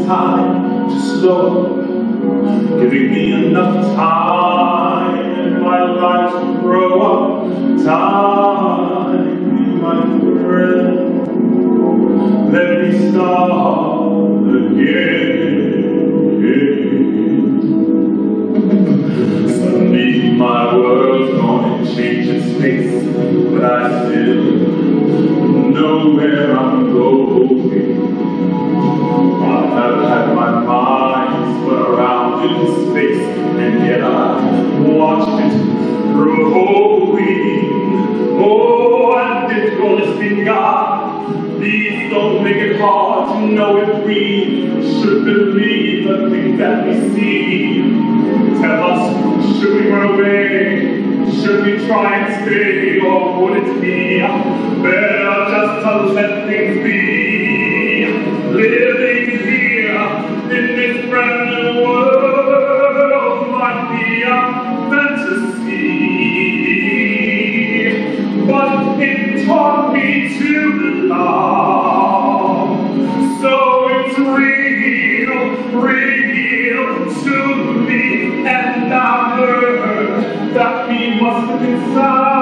time to slow up, giving me enough time in my life to grow up. Time, my friend, let me start again. Suddenly my world's gonna change its face, but I still know where I'm going. I have had my mind spun around in space, and yet I watched it growing. Oh, and it's gonna be God. Please don't make it hard to know if we should believe the things that we see. Tell us, should we run away? Should we try and stay? Or would it be better just to let things be? Living here in this brand new world might be a fantasy, but it taught me to love. So it's real to me, and I've heard that we must inside.